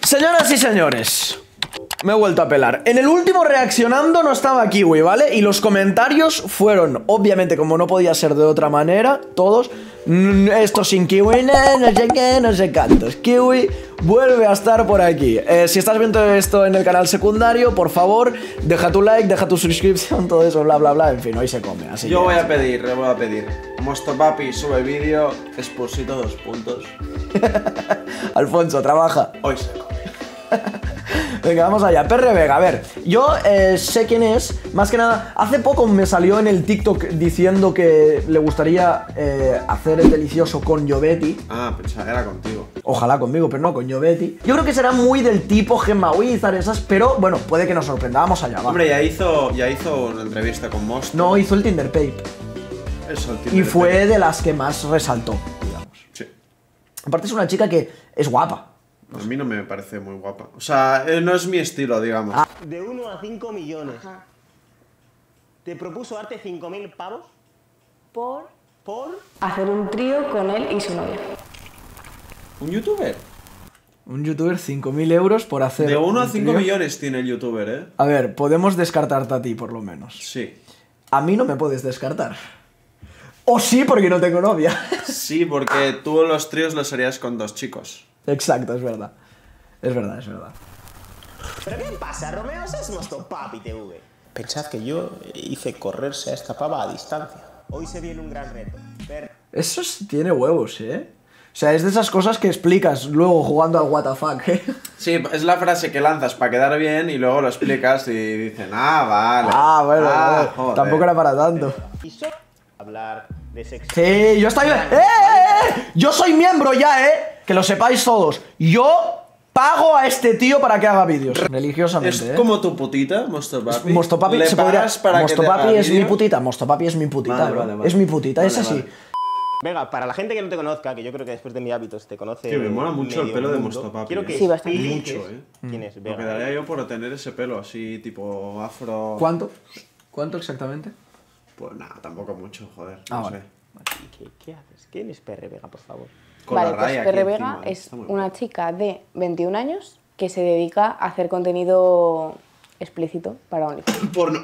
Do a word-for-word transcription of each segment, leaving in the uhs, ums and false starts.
Señoras y señores, me he vuelto a pelar. En el último reaccionando no estaba Kiwi, ¿vale? Y los comentarios fueron, obviamente, como no podía ser de otra manera, todos, esto sin Kiwi, no, no sé qué, no sé cuántos. Kiwi vuelve a estar por aquí. Eh, si estás viendo esto en el canal secundario, por favor, deja tu like, deja tu suscripción, todo eso, bla, bla, bla. En fin, hoy se come, así Yo que... voy a pedir, le voy a pedir. Mostopapi sube vídeo, expulsito dos puntos. Alfonso, trabaja. Hoy se come. Venga, vamos allá. Perre Vega, a ver, yo eh, sé quién es. Más que nada, hace poco me salió en el TikTok diciendo que le gustaría eh, hacer el delicioso con Yobetti. Ah, pensaba que era contigo. Ojalá conmigo, pero no con Yobetti. Yo creo que será muy del tipo Gemma Wizard, esas, pero bueno, puede que nos sorprenda. Vamos allá, va. Hombre, ya hizo, ya hizo una entrevista con Most. No, hizo el Tinder Pape. Eso, el Y Tinder fue Pape. de las que más resaltó, digamos. Sí. Aparte es una chica que es guapa. A mí no me parece muy guapa. O sea, eh, no es mi estilo, digamos. Ah. De uno a cinco millones. Ajá. Te propuso darte cinco mil pavos Por por... hacer un trío con él y su novia. ¿Un youtuber? Un youtuber, cinco mil euros por hacer... De uno a un cinco trío. millones tiene el youtuber, ¿eh? A ver, podemos descartarte a ti, por lo menos. Sí. A mí no me puedes descartar. O sí, porque no tengo novia. Sí, porque tú los tríos los harías con dos chicos. Exacto, es verdad. Es verdad, es verdad. ¿Pero qué pasa, Romeo? Es Mostopapi T V. Pensad que yo hice correrse a esta pava a distancia. Hoy se viene un gran reto. Ver... Eso es- tiene huevos, ¿eh? O sea, es de esas cosas que explicas luego jugando al what the fuck, ¿eh? Sí, es la frase que lanzas para quedar bien y luego lo explicas y dicen, ah, vale. Ah, bueno, bueno, joder. tampoco era para tanto. Y solo hablar de sexo. Sí, yo estoy... ¡Eh, eh, eh! Yo soy miembro ya, ¿eh? Que lo sepáis todos. Yo pago a este tío para que haga vídeos. Religiosamente, Es ¿eh? como tu putita, Mostopapi. Mostopapi ¿Le se podría... pagas para que te Mostopapi haga es mi vídeo? putita, Mostopapi es mi putita, Vale, bro. vale, vale. Es mi putita, es Vale, así. vale. Venga, para la gente que no te conozca, que yo creo que después de mis hábitos te conoce... Tío, me mola mucho el medio pelo de mundo, Mostopapi, Quiero eh. que Sí, bastante. expliques Mucho, eh. quién es Me Vega. quedaría yo por tener ese pelo así, tipo afro... ¿Cuánto? ¿Cuánto exactamente? Pues nada, tampoco mucho, joder. Ah, no vale. sé. ¿Y ¿Qué, ¿Qué haces? ¿Quién es Perre Vega, por favor? Con Vale, la pues raya Perre aquí Vega encima, es está muy una guapo. chica de veintiún años que se dedica a hacer contenido explícito para OnlyFans. Porno.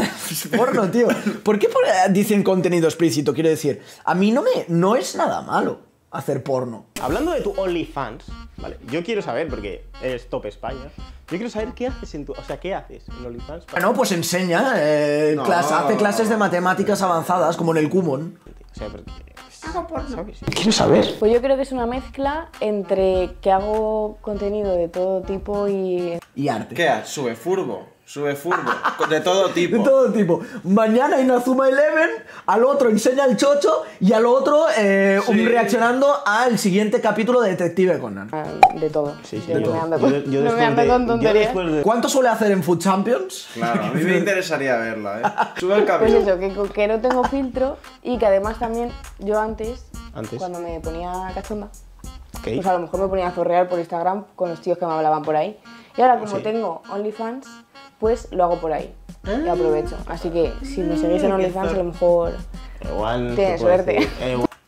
Porno, tío. ¿Por qué por- dicen contenido explícito? Quiero decir, a mí no me... No es nada malo hacer porno. Hablando de tu OnlyFans, ¿vale? Yo quiero saber, porque eres top España, yo quiero saber qué haces en tu... O sea, ¿qué haces en OnlyFans? para- Bueno, pues enseña, eh, No. clase- hace clases de matemáticas avanzadas, como en el Kumon. O sea, porque... ¿Sabes? Quiero saber. Pues yo creo que es una mezcla entre que hago contenido de todo tipo y... Y arte. ¿Qué haces? Sube furbo. Sube furbo. De todo tipo. De todo tipo. Mañana Inazuma Eleven, al otro enseña el chocho y al otro eh, Sí. un reaccionando al siguiente capítulo de Detective Conan. ah, de todo. Sí, sí, Yo yo- no me ando yo- con, yo no me después ando de- con yo tonterías. después de- ¿Cuánto suele hacer en Food Champions? Claro, a mí me interesaría verla, ¿eh? Sube el Pues cabello. eso, que, que no tengo filtro y que además también yo antes, Antes. cuando me ponía cachonda, Ok. pues a lo mejor me ponía a zorrear por Instagram con los tíos que me hablaban por ahí. Y ahora como Sí. tengo OnlyFans, pues lo hago por ahí Ah. y aprovecho. Así que si me seguís en OnlyFans a lo mejor... Igual... Tienes te puedo suerte. decir- eh, igual-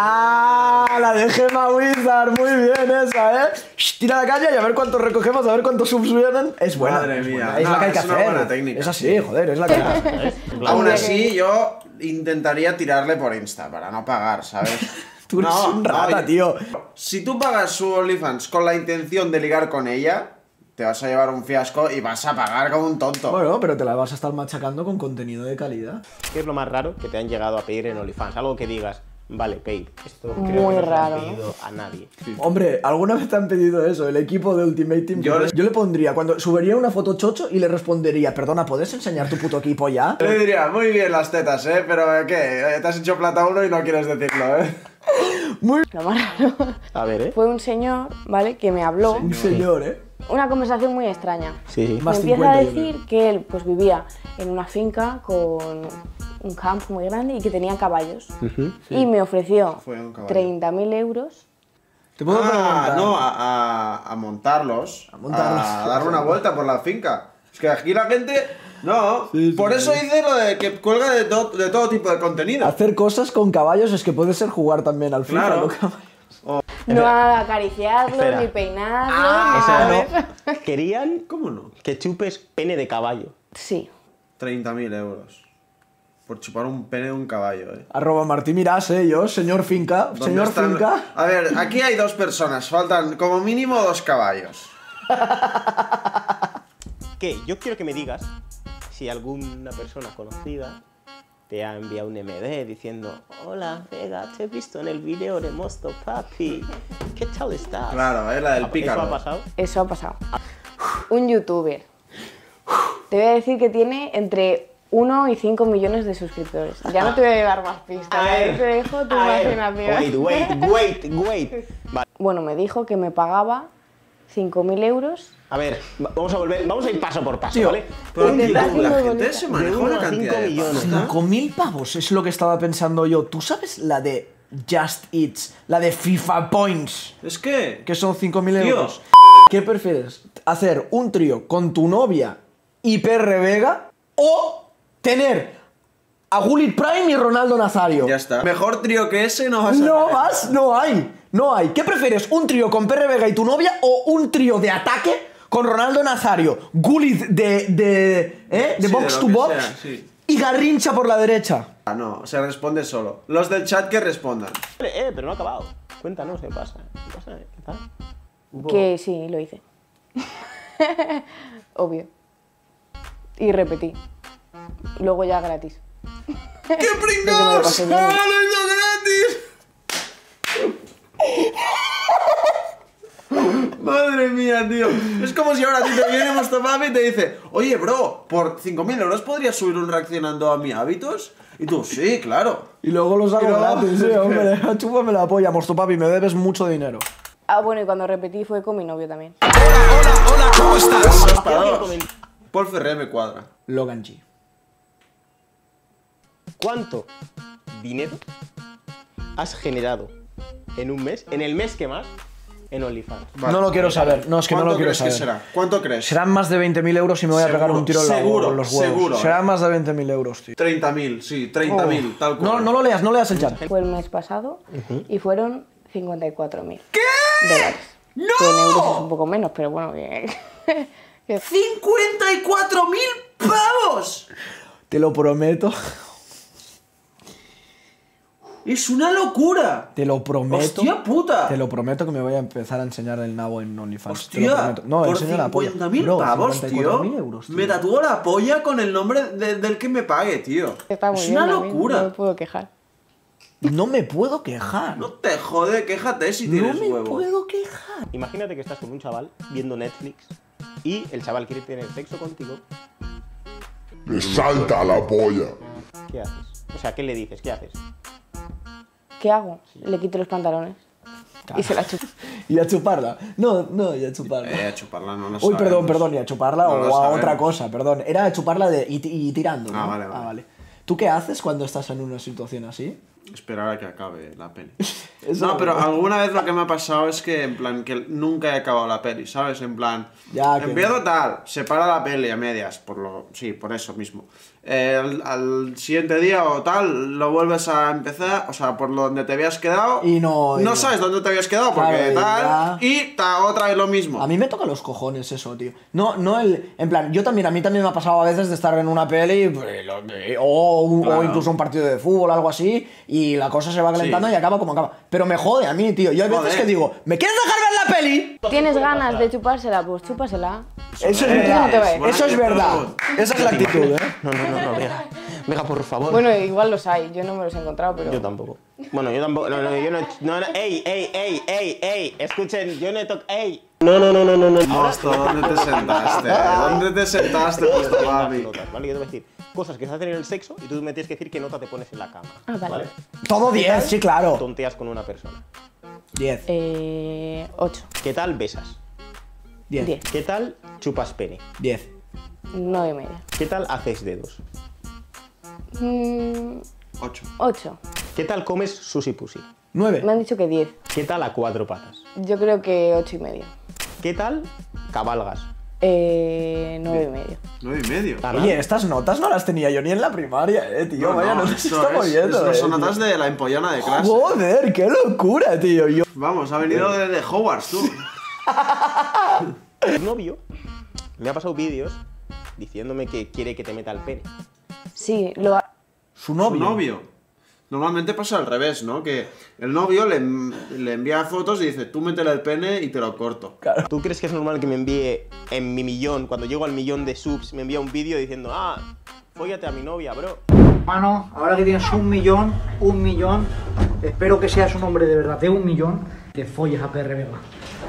¡Ah! La de Gemma Wizard, muy bien esa, ¿eh? Shh, tira la caña y a ver cuántos recogemos, a ver cuántos subs vienen. Es buena. Madre es mía. buena, Es No, la que hay que es una hacer. buena técnica. Es así, joder, es la que hay que hacer. ¿sabes? En plan, Aún Hombre, así, yo intentaría tirarle por Insta para no pagar, ¿sabes? Tú eres un rata, yo- tío. Si tú pagas su OnlyFans con la intención de ligar con ella, te vas a llevar un fiasco y vas a pagar como un tonto. Bueno, pero te la vas a estar machacando con contenido de calidad. ¿Qué es lo más raro que te han llegado a pedir en OnlyFans? Algo que digas, vale, pay. Esto creo Muy que no se lo raro, han ¿no? pedido a nadie. Hombre, ¿alguna vez te han pedido eso? El equipo de Ultimate Team. Yo Yo, les- le pondría, cuando subiría una foto chocho y le respondería, perdona, ¿puedes enseñar tu puto equipo ya? Le diría, muy bien las tetas, ¿eh? Pero, ¿eh, ¿qué? Te has hecho plata uno y no quieres decirlo, ¿eh? Lo más raro A ver, ¿eh? fue un señor, ¿vale? Que me habló, Un señor, ¿eh? una conversación muy extraña. Sí, sí. Más Me empieza a cincuenta, yo decir que él pues vivía en una finca con un campo muy grande y que tenía caballos. Y me ofreció Fue un caballo. treinta mil euros. ¿Te puedo Ah, preguntar? no, a, a, a montarlos. A montarlos. A dar una vuelta por la finca. Es que aquí la gente... No, Sí, sí, por eso sí. hice lo de que cuelga de, to- de todo tipo de contenido. Hacer cosas con caballos es que puede ser jugar también al FIFA, Claro. ¿no? Caballo. No a acariciarlo, Espera. ni peinarlo, Ah, ni Esa nada de no. eso. Querían ¿Cómo no? que chupes pene de caballo. Sí. treinta mil euros. Por chupar un pene de un caballo, eh. Arroba Martí Mirás, eh, yo, señor Finca. ¿Dónde Señor están? Finca. A ver, aquí hay dos personas, faltan como mínimo dos caballos. Que yo quiero que me digas si alguna persona conocida te ha enviado un M D diciendo: hola, Vega, te he visto en el vídeo de Mosto Papi. ¿Qué tal estás? Claro, es la del ¿Eso pícaro. ha pasado? Eso ha pasado. Un youtuber. Te voy a decir que tiene entre uno y cinco millones de suscriptores. Ya no te voy a dar más pistas. Ahí te dejo tu a ver, imaginación. Wait, wait, wait, wait. Vale. Bueno, me dijo que me pagaba cinco mil euros. A ver, va- vamos a volver, vamos a ir paso por paso, Tío, ¿vale? Pero Un tío, Intentad youtuber la muy gente bonita. se de maneja uno una a cantidad cinco de millones, pasta. ¿no? cinco mil pavos es lo que estaba pensando yo. ¿Tú sabes la de Just Eats? La de FIFA Points. Es que... Que son cinco mil Tío. euros. ¿Qué prefieres? ¿Hacer un trío con tu novia y P R Vega? ¿O tener a Gullit Prime y Ronaldo Nazario? Ya está. Mejor trío que ese no vas a No tener. más, no hay. No hay. ¿Qué prefieres? ¿Un trío con P R Vega y tu novia o un trío de ataque con Ronaldo Nazario, Gullit de, de, ¿eh? de Sí, box de to lo que box sea, sí. y Garrincha por la derecha? Ah, no, se responde solo. Los del chat que respondan. Eh, pero no ha acabado. Cuéntanos, ¿qué pasa? ¿Qué pasa? ¿Qué tal? Hubo- Que sí, lo hice. Obvio. Y repetí. Luego ya gratis. ¡Qué Porque me lo pringados! pasé bien. ¡Ah, lo hizo gratis! Madre mía, tío. Es como si ahora a ti te viene Mostopapi y te dice: oye, bro, por cinco mil euros podrías subir un reaccionando a mi hábitos. Y tú, sí, claro. Y luego los hago Y luego- gratis, sí, hombre. Chúpame la polla, Mostopapi, me debes mucho dinero. Ah, bueno, y cuando repetí fue con mi novio también. Dos para Alguien dos. comentó, Paul Ferré me cuadra. Logan G. ¿cuánto dinero has generado en un mes, en el mes que más, en OnlyFans? Vale. No lo quiero saber. No, es que no ¿Cuánto lo quiero crees saber. que será? ¿Cuánto crees? Serán más de veinte mil euros y me voy a Seguro, pegar un tiro en la seguro, con los huevos. seguro, Serán eh. más de veinte mil euros, tío. treinta mil, sí, treinta mil, tal cual. No, no lo leas, no leas el chat. Fue el mes pasado y fueron cincuenta y cuatro mil dólares. ¡No! Que en euros es un poco menos, pero bueno, que... que- ¡cincuenta y cuatro mil pavos! Te lo prometo. ¡Es una locura! Te lo prometo. ¡Hostia puta! Te lo prometo que me voy a empezar a enseñar el nabo en OnlyFans. Te lo Hostia, prometo. No, por enseña la polla. cincuenta mil Bro, pavos, cincuenta y cuatro tío. mil euros, tío. Me tatúo la polla con el nombre de- del que me pague, tío. Está muy es bien una también, locura. no me puedo quejar. No me puedo quejar. No te jode, quéjate si No tienes me huevos. puedo quejar. Imagínate que estás con un chaval viendo Netflix y el chaval quiere tener sexo contigo. Le salta la polla. ¿Qué haces? O sea, ¿qué le dices? ¿Qué haces? ¿Qué hago? Le quito los pantalones y se la chupo. Y a chuparla. No, no, y a chuparla. Eh, a chuparla no lo Uy, perdón, sabemos. perdón, y a chuparla No o lo a sabemos. otra cosa, perdón. Era a chuparla de, y, y tirando. Ah, ¿no? vale, vale. ¿Tú qué haces cuando estás en una situación así? Esperar a que acabe la peli. Eso No, no, pero ¿no? alguna vez lo que me ha pasado es que, en plan, que nunca he acabado la peli, ¿sabes? En plan, Ya, que empiezo no. tal, se para la peli a medias, por lo, sí, por eso mismo. Eh, al, al siguiente día o tal, lo vuelves a empezar, o sea, por lo donde te habías quedado. Y no- y No no. sabes dónde te habías quedado, porque Claro, y tal, ya. y ta, otra vez lo mismo. A mí me toca los cojones eso, tío. No, no el... En plan, yo también, a mí también me ha pasado a veces de estar en una peli pues, lo- o, un- o Claro. incluso un partido de fútbol o algo así y la cosa se va calentando Sí. y acaba como acaba. Pero me jode a mí, tío. Yo hay veces Joder. que digo, ¿me quieres dejar ver la peli? ¿Tienes ganas de chupársela? Pues chúpasela. Eso es Eh, verdad. no te ves. Eso es buena verdad. actitud. Esa es la actitud, ¿eh? No, no, no, no, venga. Venga, por favor. Bueno, igual los hay, yo no me los he encontrado, pero... Yo tampoco. Bueno, yo tampoco. No, no, yo no. No, no. Ey, ey, ey, ey, ey. Escuchen, yo no he tocado. Ey. No, no, no, no, no. no. Mosto, ¿dónde te sentaste? ¿Dónde te sentaste, Mosto, papi? Notas, ¿vale? Yo te voy a decir cosas que se hacen en el sexo y tú me tienes que decir qué nota te pones en la cama. Ah, vale. Todo diez, sí, claro. Tonteas con una persona. diez. Eh... ocho. ¿Qué tal besas? diez. diez. ¿Qué tal chupas pene? diez. nueve y media. ¿Qué tal haces dedos? Mm, Ocho. ocho. ¿Qué tal comes sushi pussy? nueve. Me han dicho que diez. ¿Qué tal a cuatro patas? Yo creo que ocho y medio. ¿Qué tal cabalgas? Eh, nueve y medio. Nueve y medio. Oye, estas notas no las tenía yo ni en la primaria, eh, tío. No, Vaya, no, no se esto está es- moviendo, Estas eh, son tío. notas de la empollona de clase. Joder, qué locura, tío. Yo... Vamos, ha venido de, de Hogwarts, tú. Mi novio me ha pasado vídeos diciéndome que quiere que te meta el pene. Sí, lo ha... Su Su novio. novio. Normalmente pasa al revés, ¿no? Que el novio le, le envía fotos y dice, tú métele el pene y te lo corto. ¿Tú crees que es normal que me envíe en mi millón, cuando llego al millón de subs, me envía un vídeo diciendo, ah, fóllate a mi novia, bro? Hermano, ahora que tienes un millón, un millón, espero que seas un hombre de verdad de un millón, te folles a P R Vega.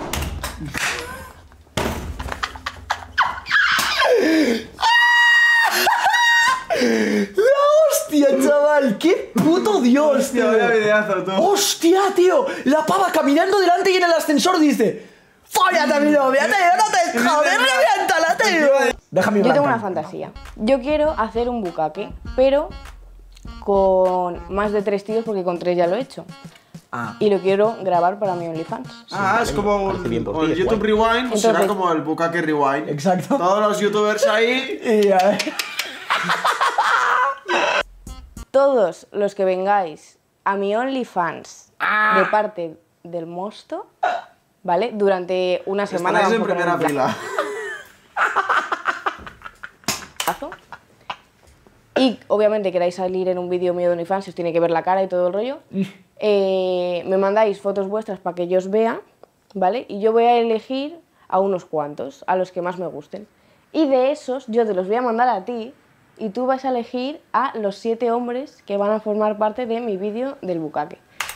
¡Hostia, chaval! ¡Qué puto dios, Hostia, tío! vaya videazo, tú. ¡Hostia, tío! La pava caminando delante y en el ascensor dice ¡fóllate a mi novia, tío! ¡No te jodes, reviéntala, tío! Déjame Yo tengo blanca. una fantasía. Yo quiero hacer un bucaque, pero con más de tres tíos porque con tres ya lo he hecho. Ah. Y lo quiero grabar para mi OnlyFans. Ah, es como parece bien por un, ti, el es YouTube guay. Rewind, será Entonces- como el Bukake Rewind. Exacto. Todos los youtubers ahí. Y, a ver. Todos los que vengáis a mi OnlyFans de parte del Mosto, ¿vale? Durante una semana. Estaréis en vamos a poner primera un fila. plazo. Y obviamente queráis salir en un vídeo mío de OnlyFans, os tiene que ver la cara y todo el rollo. Eh, me mandáis fotos vuestras para que yo os vea, ¿vale? Y yo voy a elegir a unos cuantos, a los que más me gusten. Y de esos yo te los voy a mandar a ti y tú vas a elegir a los siete hombres que van a formar parte de mi vídeo del bucaque.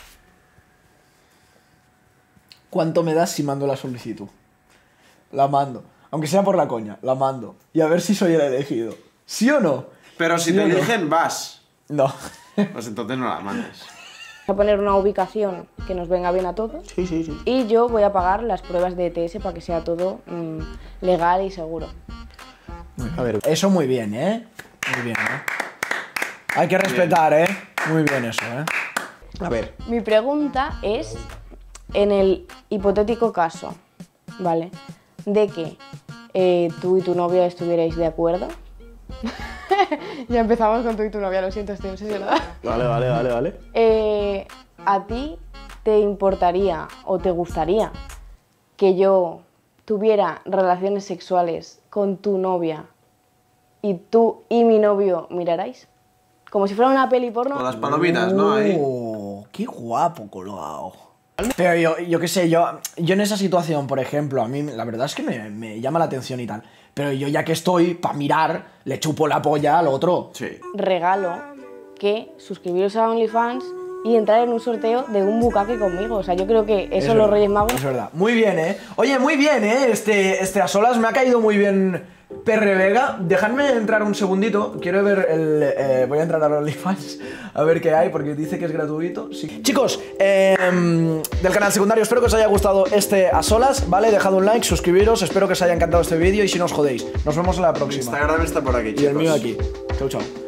¿Cuánto me das si mando la solicitud? La mando. Aunque sea por la coña, la mando. Y a ver si soy el elegido. ¿Sí o no? Pero si ¿Sí te o no? eligen, vas. No. Pues entonces no la mandes. Voy a poner una ubicación que nos venga bien a todos. Sí, sí, sí. Y yo voy a pagar las pruebas de E T S para que sea todo mm, legal y seguro. A ver, Eso muy bien, ¿eh? Muy bien, ¿eh? Hay que respetar, ¿eh? Muy bien eso, ¿eh? a ver. Mi pregunta es, en el hipotético caso, ¿vale? De que eh, tú y tu novia estuvierais de acuerdo. Ya empezamos con tú y tu novia, lo siento, estoy obsesionada. Vale, vale, vale, vale. Eh, ¿A ti te importaría o te gustaría que yo tuviera relaciones sexuales con tu novia y tú y mi novio mirarais? Como si fuera una peli porno. Con las palomitas, ¿no? Ahí. Oh, qué guapo colgado. Pero yo, yo qué sé, yo, yo en esa situación, por ejemplo, a mí la verdad es que me, me llama la atención y tal. Pero yo ya que estoy, para mirar, le chupo la polla al otro. Sí. Regalo que suscribiros a OnlyFans y entrar en un sorteo de un bucaque conmigo. O sea, yo creo que eso, Es los verdad, Reyes Magos... Es verdad. Muy bien, ¿eh? Oye, muy bien, ¿eh? Este, este a solas me ha caído muy bien P R Vega. Dejadme entrar un segundito. Quiero ver el... eh, voy a entrar a OnlyFans a ver qué hay, porque dice que es gratuito. Sí. Chicos, eh, del canal secundario, espero que os haya gustado este a solas, ¿vale? Dejad un like, suscribiros, espero que os haya encantado este vídeo y si no os jodéis. Nos vemos en la próxima. Instagram está por aquí, chicos. Y el mío aquí. Chau, chau.